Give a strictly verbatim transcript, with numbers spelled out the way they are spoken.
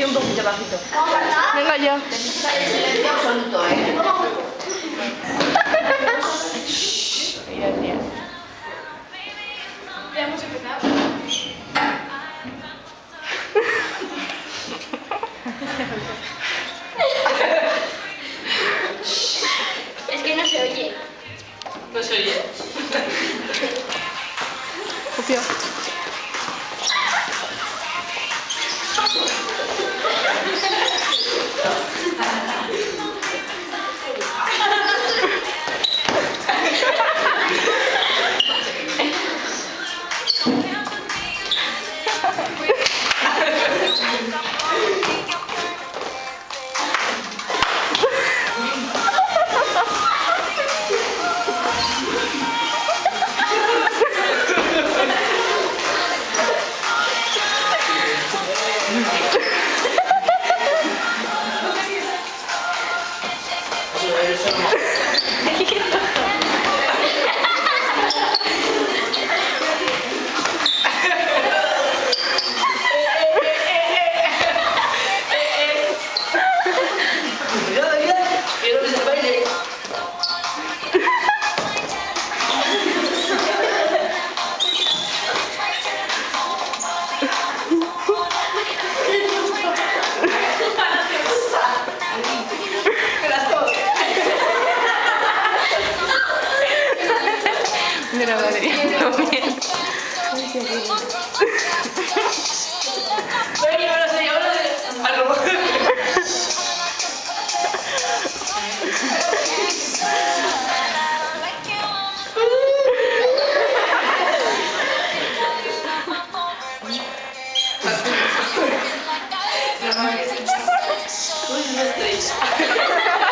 un poquito bajito. Venga yo. Silencio absoluto, ¿eh? Mira, tía. Ya hemos empezado. Es que no se oye. No se oye. Copio. Mira, Valeria, también. Pero yo no sé, yo no sé. Ah, no. Uy, una estrella.